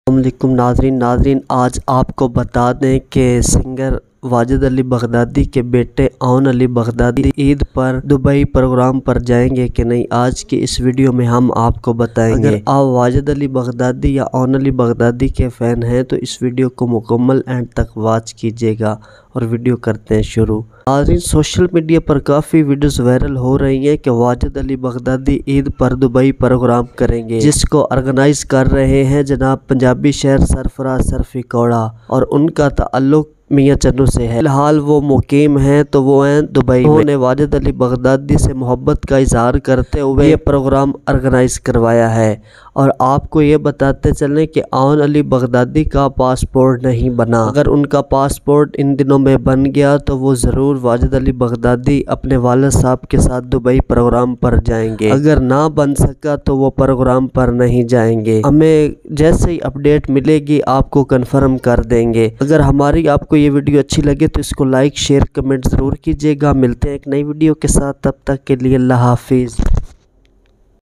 अस्सलामुअलैकुम नाज़रीन आज आपको बता दें कि सिंगर वाजिद अली बगदादी के बेटे औन अली बगदादी ईद पर दुबई प्रोग्राम पर जाएंगे कि नहीं, आज की इस वीडियो में हम आपको बताएंगे। अगर आप वाजिद अली बगदादी या औन अली बगदादी के फ़ैन हैं तो इस वीडियो को मुकम्मल एंड तक वॉच कीजिएगा और वीडियो करते हैं शुरू। नाज़रीन, सोशल मीडिया पर काफ़ी वीडियोस वायरल हो रही हैं कि वाजिद अली बगदादी ईद पर दुबई प्रोग्राम करेंगे, जिसको ऑर्गेनाइज कर रहे हैं जनाब पंजाबी शहर सरफराज सरफी कौड़ा और उनका ताल्लुक मियाँ चन्नू से है। फिलहाल वो मुकीम हैं तो वो हैं दुबई में। उन्होंने वाजिद अली बगदादी से मोहब्बत का इजहार करते हुए ये प्रोग्राम ऑर्गेनाइज करवाया है। और आपको ये बताते चलें कि औन अली बगदादी का पासपोर्ट नहीं बना। अगर उनका पासपोर्ट इन दिनों में बन गया तो वो ज़रूर वाजिद अली बगदादी अपने वालिद साहब के साथ दुबई प्रोग्राम पर जाएंगे। अगर ना बन सका तो वो प्रोग्राम पर नहीं जाएंगे। हमें जैसे ही अपडेट मिलेगी आपको कन्फर्म कर देंगे। अगर हमारी आपको ये वीडियो अच्छी लगे तो इसको लाइक शेयर कमेंट ज़रूर कीजिएगा। मिलते हैं एक नई वीडियो के साथ, तब तक के लिए अल्लाह हाफिज़।